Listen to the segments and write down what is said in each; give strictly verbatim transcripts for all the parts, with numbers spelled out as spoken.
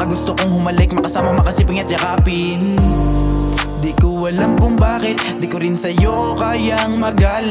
gusto kong humalik, makasama, makasiping at yakapin. Di ko alam kung bakit, di ko rin sa'yo kayang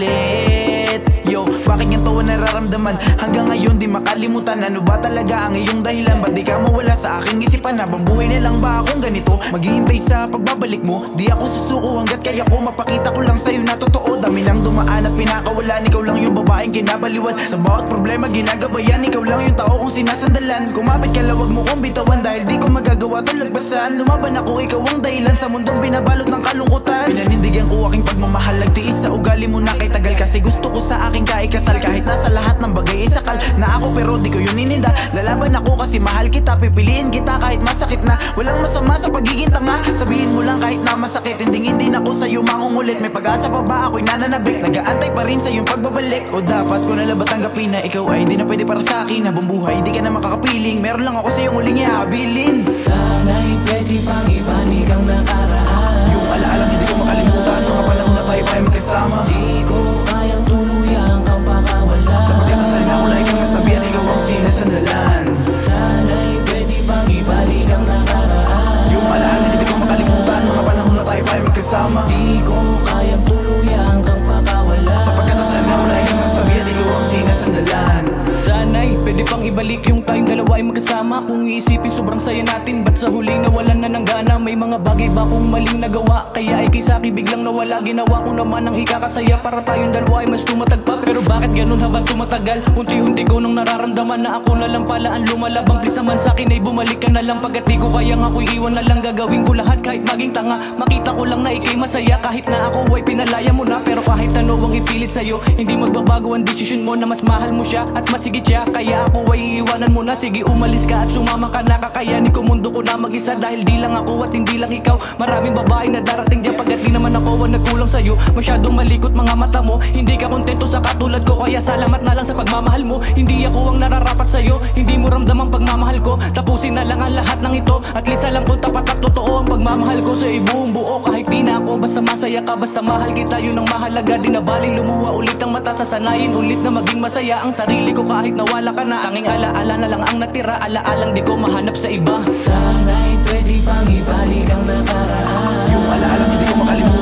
magalit. Yo, bakit ganito ang nararamdaman? Hanggang ngayon di makalimutan. Ano ba talaga ang iyong dahilan? Ba't di ka mawala sa aking isipan? Habang buhay na lang ba akong ganito? Maghihintay sa pagbabalik mo. Di ako susuko hanggat kaya ko mapakita ko lang sa'yo na totoo. Dami nang dumaan at pinakawalan. Ikaw lang yung babaeng kinabaliwan. Sa bawat problema ginagabayan. Ikaw lang yung tao kong sinasandalan. Kumapit ka lang, wag mo kong bitawan. Dahil di ko magagawa itong lagpasan. Lumaban ako, ikaw ang dahilan sa mundong binabalot ng kalungkutan. Pinanindigan ko aking pagmamahal. Nagtiis sa ugali mo na kay tagal. Kasi gusto ko sa aking kaikasal. Kahit na sa lahat ng bagay isakal na ako pero di ko yun ininda. Lalaban ako kasi mahal kita. Pipiliin kita kahit masakit na. Walang masama sa pagiging tanga. Sabihin mo lang kahit na masakit. Hindi hindi na ako sa'yo mangungulit. May pag-asa pa ba ako'y nananabik? Nag-aantay pa rin sa iyong pagbabalik. O dapat ko na lang ba tanggapin na ikaw ay di na pwede para sa akin? Habang buhay di ka na makakapiling. Meron lang ako sa iyong uling ihabilin. Sana'y pwede pang ibalik ang nakaraan. Yung alaalang hindi ko makalimutan. Mga panahon na tayo pa ay magkasama. Di ko kayang tuluyang kang pakawala. Sa pagkakasal na ko na ikaw nasabihan. Ikaw ang sinasandalan. Sana'y pwede pang ibalik ang nakaraan. Yung alaalang hindi ko makalimutan. Mga panahon na tayo pa ay magkasama. Di ko kayang tuluyang kang pakawala. Sa pagkakasal na ko na ikaw nasabihan. Ikaw ang sinasandalan. Sana'y pwede pang ibalik yung tayong dalawa ay magkasama. Kung iisipin sobrang saya natin, ba't sa huli nawalan na ng gana? May mga bagay ba kung maling nagawa? Kaya ay kisaki biglang nawala. Ginawa ko naman ang ikakasaya para tayong dalawa ay mas tumatag pa. Pero bakit ganun habang tumatagal? Unti-unti ko nung nararamdaman na ako na lang pala ang lumalabang. Please naman sa'kin ay bumalik ka na lang. Pagkat di ko kayang ako'y iwan na lang. Gagawin ko lahat kahit maging tanga. Makita ko lang na ikay masaya kahit na ako ay pinalaya mo na. Pero kahit ano ang ipilit sa'yo, hindi magbabago ang desisyon mo na mas mahal mo siya at mas higit siya. Kaya ako ay iiwanan mo na. Sige umalis ka at sumama ka na. Kakayanin ko mundo ko na mag-isa. Dahil di lang ako at hindi lang ikaw. Maraming babae na darating dyan. Pagkat di naman ako ang nagkulang sa'yo. Masyadong malikot mga mata mo. Hindi ka kontento sa katulad ko. Kaya salamat na lang sa pagmamahal mo. Hindi ako ang nararapat sa'yo. Hindi mo ramdam ang pagmamahal ko. Tapusin na lang ang lahat ng ito. At least alam kong tapat at totoo ang pagmamahal ko sa ibuong buo. Kahit di na ako basta masaya ka. Basta mahal kita yun ang mahalaga. Di na baling lumuha ulit ang mata. Sasanayin ulit na maging masaya ang sarili ko kahit nawala ka na. Tanging alaala na lang ang natira. Alaalang di ko mahanap sa iba. Sana'y pwede pang ibalik ang nakaraan. Yung alaalang hindi ko makalimutan.